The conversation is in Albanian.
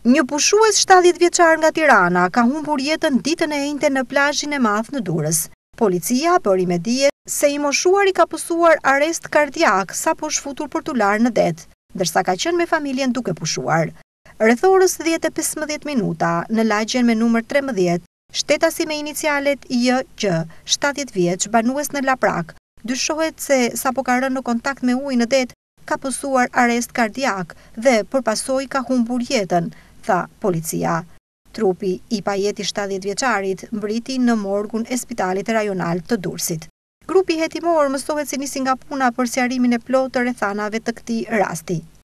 Një pushues 70 vjeçar nga Tirana ka humbur jetën ditën e njëjtë në plazhin e madh në Durrës. Policia bëri me dije se i moshuari ka pësuar arrest kardiak sapo shfutur për t'u larë në det, ndërsa ka qenë me familjen duke pushuar. Rreth orës 10:15 minuta, në lagjen me numër 13, shtetasi me inicialet IJ, 70 vjeç, banues në Laprak, dyshohet se sapo ka rënë në kontakt me ujë në det, ka pësuar arrest kardiak dhe përpasoj ka humbur jetën, tha policia. Trupi i pajeti 70 vjeçarit mbriti në morgun e spitalit rajonal të Durrësit. Grupi hetimor mësohet se nisi nga puna për sqarimin e plotë të rrethanave të këtij rasti.